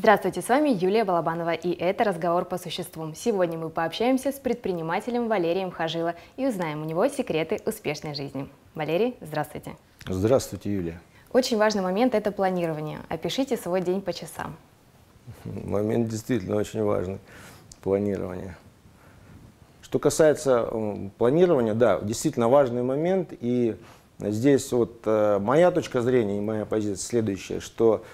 Здравствуйте, с вами Юлия Балабанова, и это «Разговор по существу». Сегодня мы пообщаемся с предпринимателем Валерием Хажило и узнаем у него секреты успешной жизни. Валерий, здравствуйте. Здравствуйте, Юлия. Очень важный момент – это планирование. Опишите свой день по часам. Момент действительно очень важный – планирование. Что касается планирования, да, действительно важный момент, и здесь вот моя точка зрения и моя позиция следующая, что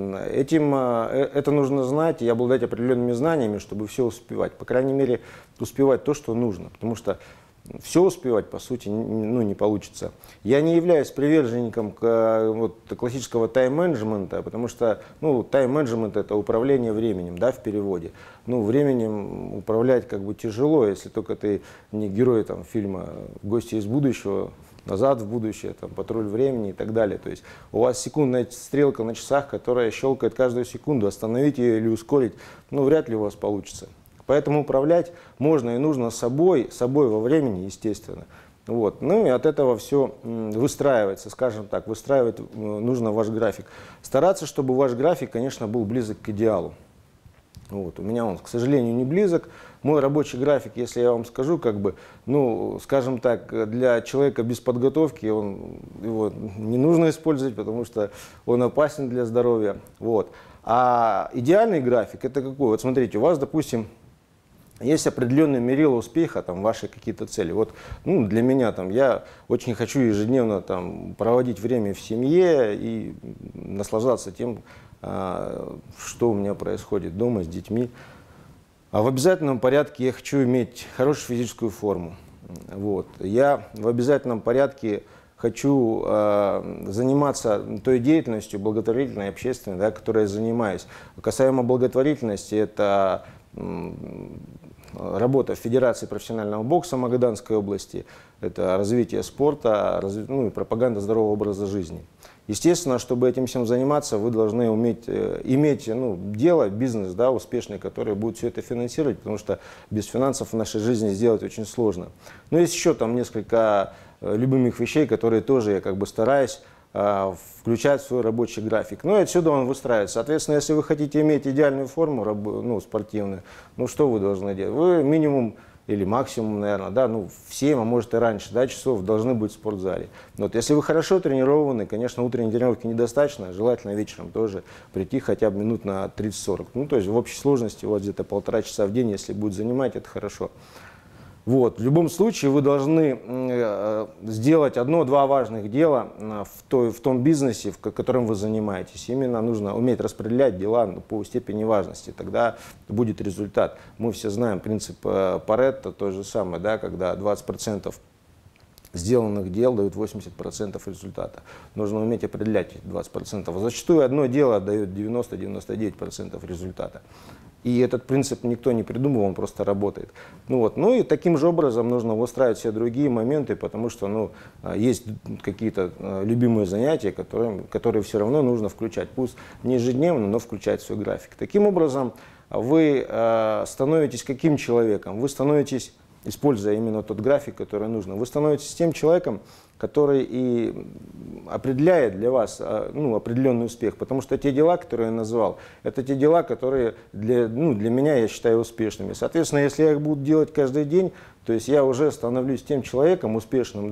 это нужно знать и обладать определенными знаниями, чтобы все успевать. По крайней мере, успевать то, что нужно, потому что все успевать, по сути, не получится. Я не являюсь приверженником классического тайм-менеджмента, потому что тайм-менеджмент – это управление временем, да, в переводе. Временем управлять как бы тяжело, если только ты не герой фильма «Гости из будущего», «Назад в будущее», «Патруль времени» и так далее. То есть у вас секундная стрелка на часах, которая щелкает каждую секунду, остановить ее или ускорить, вряд ли у вас получится. Поэтому управлять можно и нужно собой во времени, естественно. И от этого все выстраивается, скажем так, выстраивать нужно ваш график. Стараться, чтобы ваш график, конечно, был близок к идеалу. У меня он, к сожалению, не близок. Мой рабочий график, если я вам скажу, скажем так, для человека без подготовки его не нужно использовать, потому что он опасен для здоровья. А идеальный график – это какой? Вот смотрите, у вас, допустим, есть определенные мерила успеха, ваши какие-то цели. Для меня я очень хочу ежедневно проводить время в семье и наслаждаться тем, что у меня происходит дома с детьми. А в обязательном порядке я хочу иметь хорошую физическую форму. Я в обязательном порядке хочу заниматься той деятельностью благотворительной, общественной, которой я занимаюсь. Касаемо благотворительности, это работа в Федерации профессионального бокса Магаданской области, это развитие спорта, и пропаганда здорового образа жизни. Естественно, чтобы этим всем заниматься, вы должны иметь дело, бизнес, успешный, который будет все это финансировать, потому что без финансов в нашей жизни сделать очень сложно. Но есть еще несколько любимых вещей, которые тоже я стараюсь включать в свой рабочий график. И отсюда он выстраивается. Соответственно, если вы хотите иметь идеальную форму спортивную, что вы должны делать? Вы минимум или максимум, наверное, в 7, а может и раньше, часов должны быть в спортзале. Если вы хорошо тренированы, конечно, утренней тренировки недостаточно, желательно вечером тоже прийти хотя бы минут на 30-40. То есть в общей сложности у вас где-то 1,5 часа в день, если будет занимать, это хорошо. В любом случае вы должны сделать 1-2 важных дела в том бизнесе, в котором вы занимаетесь. Именно нужно уметь распределять дела по степени важности, тогда будет результат. Мы все знаем принцип Паретто, то же самое, когда 20% сделанных дел дают 80% результата. Нужно уметь определять эти 20%. Зачастую одно дело дает 90-99% результата. И этот принцип никто не придумал, он просто работает. И таким же образом нужно выстраивать все другие моменты, потому что есть какие-то любимые занятия, которые все равно нужно включать. Пусть не ежедневно, но включать в свой график. Таким образом, вы становитесь каким человеком? Вы становитесь, используя именно тот график, который нужно, вы становитесь тем человеком, который и определяет для вас определенный успех. Потому что те дела, которые я назвал, это те дела, которые для меня я считаю успешными. Соответственно, если я их буду делать каждый день, то есть я уже становлюсь тем человеком успешным,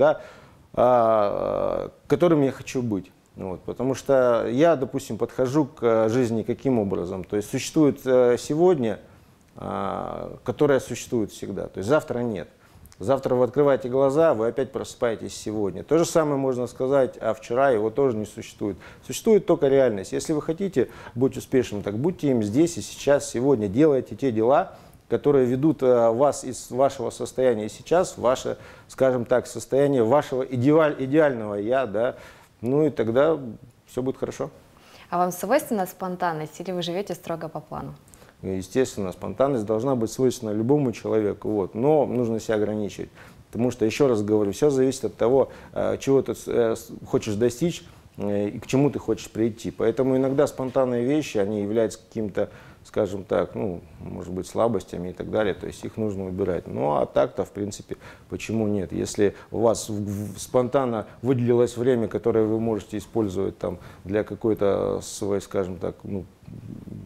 которым я хочу быть. Потому что я, допустим, подхожу к жизни каким образом? То есть существует сегодня, которая существует всегда, то есть завтра нет. Завтра вы открываете глаза, вы опять просыпаетесь сегодня. То же самое можно сказать, а вчера его тоже не существует. Существует только реальность. Если вы хотите быть успешным, так будьте им здесь и сейчас, сегодня. Делайте те дела, которые ведут вас из вашего состояния сейчас в ваше, скажем так, состояние вашего идеального «я», и тогда все будет хорошо. А вам свойственна спонтанность или вы живете строго по плану? Естественно, спонтанность должна быть свойственна любому человеку, но нужно себя ограничивать. Потому что, еще раз говорю, все зависит от того, чего ты хочешь достичь и к чему ты хочешь прийти. Поэтому иногда спонтанные вещи, они являются каким-то, скажем так, может быть, слабостями и так далее, то есть их нужно убирать. А так-то, в принципе, почему нет? Если у вас спонтанно выделилось время, которое вы можете использовать для какой-то своей, скажем так,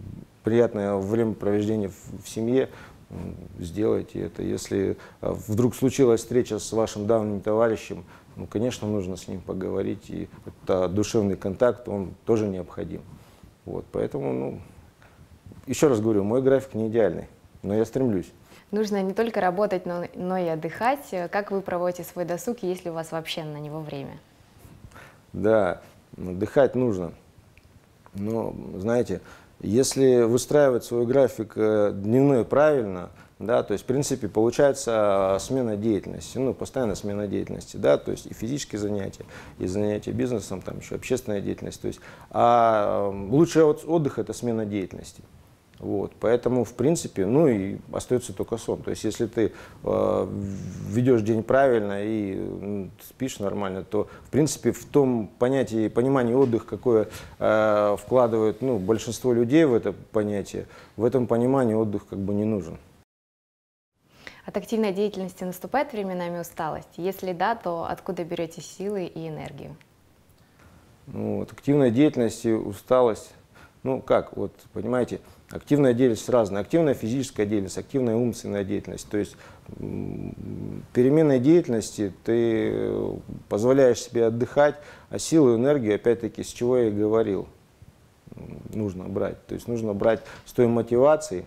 приятное времяпровождение в семье, сделайте это. Если вдруг случилась встреча с вашим давним товарищем, ну, конечно, нужно с ним поговорить, и это душевный контакт, он тоже необходим. Вот, поэтому, ну, еще раз говорю, мой график не идеальный, но я стремлюсь. Нужно не только работать, но и отдыхать. Как вы проводите свой досуг, есть ли у вас вообще на него время? Да, отдыхать нужно. Но, знаете, если выстраивать свой график дневной правильно, да, то есть, в принципе, получается смена деятельности, ну, постоянно смена деятельности, да, то есть и физические занятия, и занятия бизнесом, там еще общественная деятельность, то есть, а лучший отдых – это смена деятельности. Вот, поэтому, в принципе, ну и остается только сон. То есть, если ты ведешь день правильно и спишь нормально, то, в принципе, в том понятии, понимании отдых, какое вкладывает, ну, большинство людей в это понятие, в этом понимании отдых как бы не нужен. От активной деятельности наступает временами усталость? Если да, то откуда берете силы и энергию? Ну, от активной деятельности усталость, ну как, вот, понимаете, активная деятельность разная. Активная физическая деятельность, активная умственная деятельность. То есть переменной деятельности ты позволяешь себе отдыхать, а силу, энергию, опять-таки, с чего я и говорил, нужно брать. То есть нужно брать с той мотивации,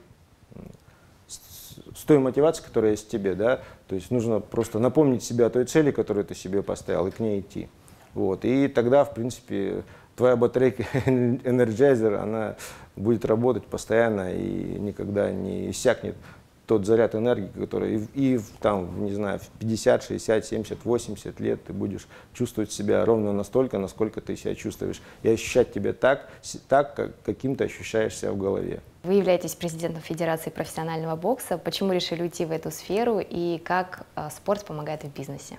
которая есть в тебе, да, то есть нужно просто напомнить себе о той цели, которую ты себе поставил, и к ней идти. Вот. И тогда, в принципе, твоя батарейка Energizer, она будет работать постоянно и никогда не иссякнет тот заряд энергии, который там, не знаю, в 50, 60, 70, 80 лет ты будешь чувствовать себя ровно настолько, насколько ты себя чувствуешь, и ощущать тебя так каким ты ощущаешь себя в голове. Вы являетесь президентом Федерации профессионального бокса. Почему решили уйти в эту сферу и как спорт помогает в бизнесе?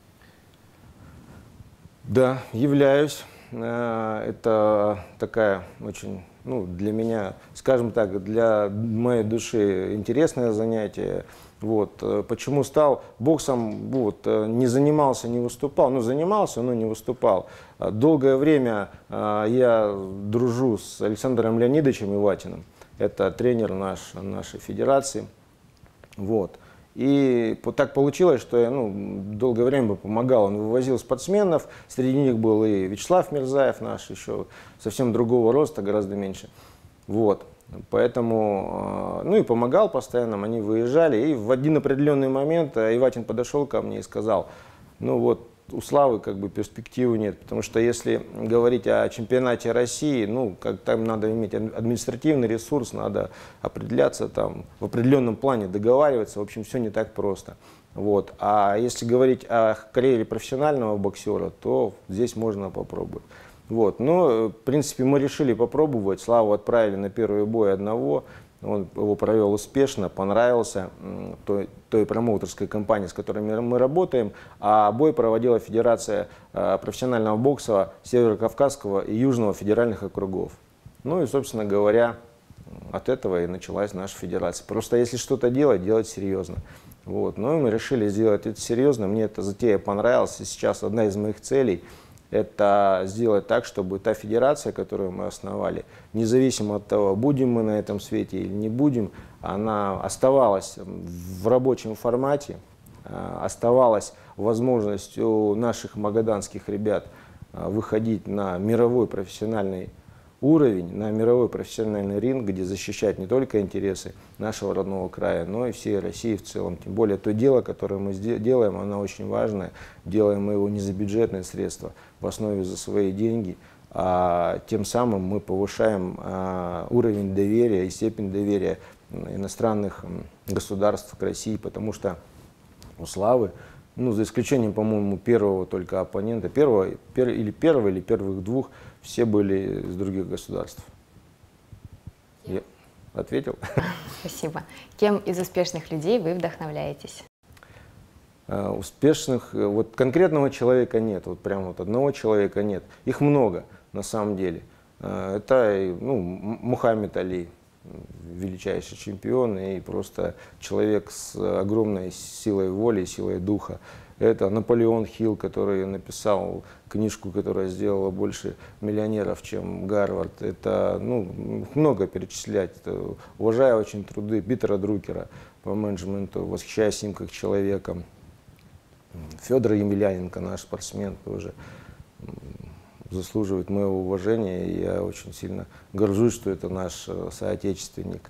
Да, являюсь. Это такая очень, ну, для меня, скажем так, для моей души интересное занятие. Вот. Почему стал боксом, вот, не занимался, не выступал, ну, занимался, но не выступал. Долгое время я дружу с Александром Леонидовичем Иватиным, это тренер нашей федерации. Вот. И так получилось, что я долгое время помогал. Он вывозил спортсменов, среди них был и Вячеслав Мирзаев наш, еще совсем другого роста, гораздо меньше. Вот. Поэтому, ну и помогал постоянно, они выезжали. И в один определенный момент Иватин подошел ко мне и сказал, ну вот, у Славы как бы перспективы нет, потому что если говорить о чемпионате России, ну, там надо иметь административный ресурс, надо определяться там в определенном плане, договариваться, в общем, все не так просто. Вот. А если говорить о карьере профессионального боксера, то здесь можно попробовать. Вот. Но, в принципе, мы решили попробовать, Славу отправили на первый бой одного. Он его провел успешно, понравился той промоутерской компании, с которой мы работаем. А бой проводила Федерация профессионального бокса Северо-Кавказского и Южного федеральных округов. Ну и, собственно говоря, от этого и началась наша федерация. Просто если что-то делать серьезно. Вот. Ну и мы решили сделать это серьезно. Мне эта затея понравилась. И сейчас одна из моих целей – это сделать так, чтобы та федерация, которую мы основали, независимо от того, будем мы на этом свете или не будем, она оставалась в рабочем формате, оставалась возможность у наших магаданских ребят выходить на мировой профессиональный уровень, на мировой профессиональный ринг, где защищать не только интересы нашего родного края, но и всей России в целом. Тем более то дело, которое мы делаем, оно очень важное. Делаем мы его не за бюджетные средства, в основе за свои деньги. А тем самым мы повышаем уровень доверия и степень доверия иностранных государств к России, потому что у Славы, ну, за исключением, по-моему, первого только оппонента, первого или первых двух, все были из других государств. Я ответил? Спасибо. Кем из успешных людей вы вдохновляетесь? Успешных, вот конкретного человека нет, вот прям вот одного человека нет. Их много, на самом деле. Это, ну, Мухаммед Али, величайший чемпион и просто человек с огромной силой воли, силой духа. Это Наполеон Хилл, который написал книжку, которая сделала больше миллионеров, чем Гарвард. Это, ну, много перечислять. Уважаю очень труды Питера Друкера по менеджменту, восхищаюсь им как человеком. Федор Емельяненко, наш спортсмен, тоже заслуживает моего уважения, и я очень сильно горжусь, что это наш соотечественник.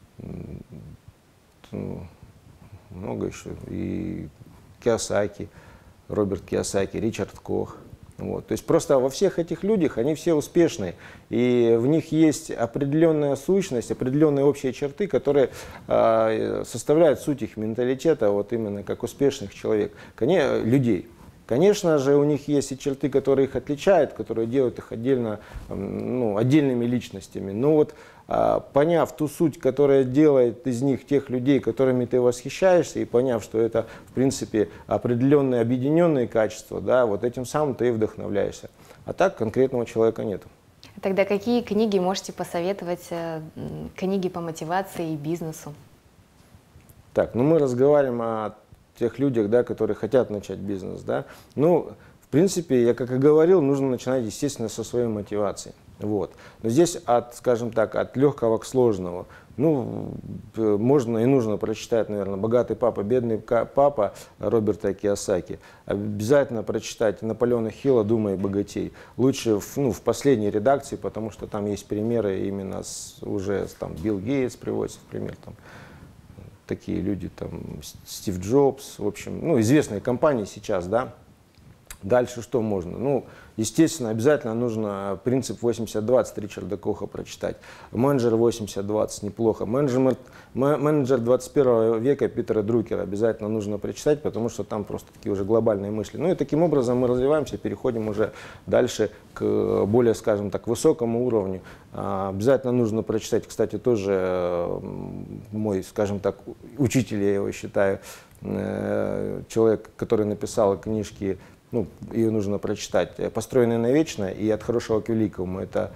Много еще. И Кийосаки, Роберт Кийосаки, Ричард Кох. Вот. То есть просто во всех этих людях они все успешные, и в них есть определенная сущность, определенные общие черты, которые составляют суть их менталитета, вот именно как успешных людей. Конечно же, у них есть и черты, которые их отличают, которые делают их отдельно, ну, отдельными личностями. Но вот поняв ту суть, которая делает из них тех людей, которыми ты восхищаешься, и поняв, что это, в принципе, определенные объединенные качества, да, вот этим самым ты и вдохновляешься. А так конкретного человека нет. Тогда какие книги можете посоветовать, книги по мотивации и бизнесу? Так, ну мы разговариваем о тех людях, да, которые хотят начать бизнес, да. Ну, в принципе, я как и говорил, нужно начинать, естественно, со своей мотивации. Вот. Но здесь, скажем так, от легкого к сложному. Ну, можно и нужно прочитать, наверное, «Богатый папа, бедный папа» Роберта Кийосаки. Обязательно прочитать Наполеона Хилла «Думай, богатей». Лучше в последней редакции, потому что там есть примеры именно там Билл Гейтс приводится в пример, там такие люди, там Стив Джобс, в общем, ну, известные компании сейчас, да. Дальше что можно? Ну, естественно, обязательно нужно принцип 80-20 Ричарда Коха прочитать. Менеджер 80-20 неплохо. Менеджер 21 века Питера Друкера обязательно нужно прочитать, потому что там просто такие уже глобальные мысли. Ну и таким образом мы развиваемся, переходим уже дальше к более, скажем так, высокому уровню. Обязательно нужно прочитать, кстати, тоже мой, скажем так, учитель, я его считаю, человек, который написал книжки, ну, ее нужно прочитать, «Построенные навечно» и «От хорошего к великому». Это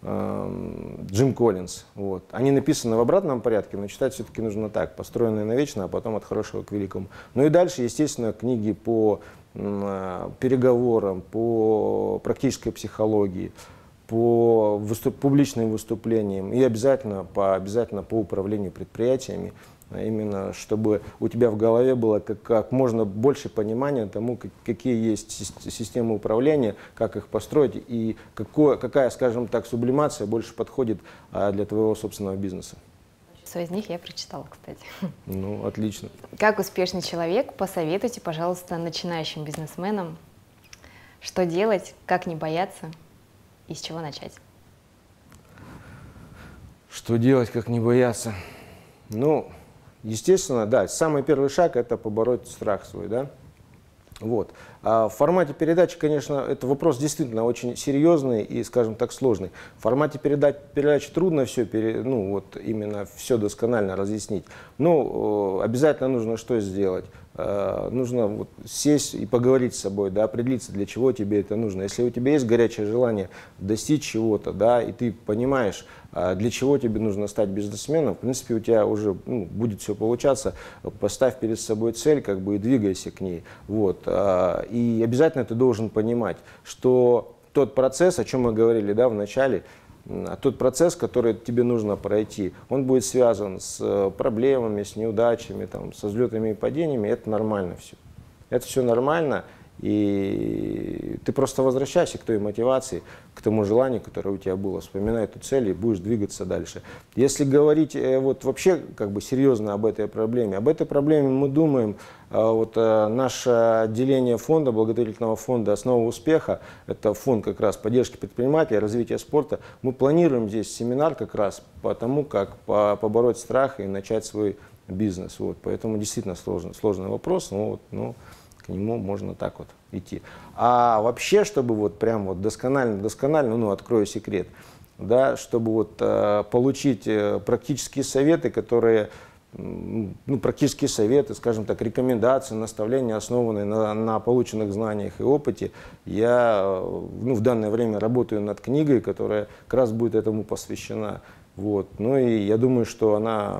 Джим Коллинз. Вот. Они написаны в обратном порядке, но читать все-таки нужно так: «Построенные навечно», а потом «От хорошего к великому». Ну и дальше, естественно, книги по переговорам, по практической психологии, по публичным выступлениям и обязательно по управлению предприятиями. Именно чтобы у тебя в голове было как можно больше понимания тому, какие есть системы управления, как их построить и какая, скажем так, сублимация больше подходит для твоего собственного бизнеса. Большинство из них я прочитала, кстати. Ну, отлично. Как успешный человек, посоветуйте, пожалуйста, начинающим бизнесменам, что делать, как не бояться и с чего начать. Что делать, как не бояться? Ну, естественно, да, самый первый шаг – это побороть страх свой, да. Вот. А в формате передачи, конечно, это вопрос действительно очень серьезный и, скажем так, сложный. В формате передачи трудно все, именно все досконально разъяснить. Но обязательно нужно что сделать? Нужно сесть и поговорить с собой, да, определиться, для чего тебе это нужно. Если у тебя есть горячее желание достичь чего-то, да, и ты понимаешь, для чего тебе нужно стать бизнесменом, в принципе, у тебя уже будет все получаться. Поставь перед собой цель, как бы, и двигайся к ней. Вот. И обязательно ты должен понимать, что тот процесс, о чем мы говорили, да, в начале, тот процесс, который тебе нужно пройти, он будет связан с проблемами, с неудачами, там, со взлетами и падениями. Это нормально все. Это все нормально. И ты просто возвращайся к той мотивации, к тому желанию, которое у тебя было. Вспоминай эту цель и будешь двигаться дальше. Если говорить вообще как бы серьезно об этой проблеме мы думаем. Наше отделение фонда, благотворительного фонда «Основа успеха», это фонд как раз поддержки предпринимателей, развития спорта. Мы планируем здесь семинар как раз по тому, как побороть страх и начать свой бизнес. Вот. Поэтому действительно сложный вопрос, но к нему можно так идти. А вообще, чтобы прям досконально, открою секрет, да, чтобы получить практические советы, практические советы, скажем так, рекомендации, наставления, основанные на полученных знаниях и опыте, я в данное время работаю над книгой, которая как раз будет этому посвящена. Вот. Ну и я думаю, что она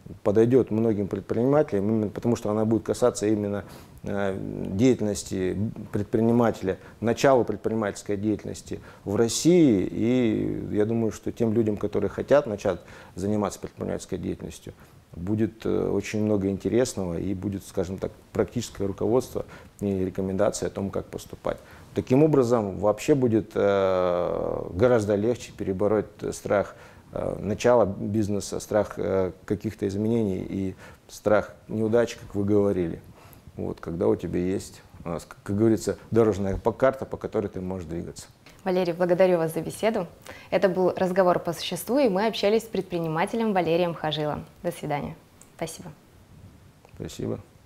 подойдет многим предпринимателям, именно потому что она будет касаться именно деятельности предпринимателя, начала предпринимательской деятельности в России. И я думаю, что тем людям, которые хотят начать заниматься предпринимательской деятельностью, будет очень много интересного и будет, скажем так, практическое руководство и рекомендации о том, как поступать. Таким образом, вообще будет гораздо легче перебороть страх начала бизнеса, страх каких-то изменений и страх неудач, как вы говорили. Вот, когда у тебя есть, как говорится, дорожная карта, по которой ты можешь двигаться. Валерий, благодарю вас за беседу. Это был разговор по существу, и мы общались с предпринимателем Валерием Хажилом. До свидания. Спасибо. Спасибо.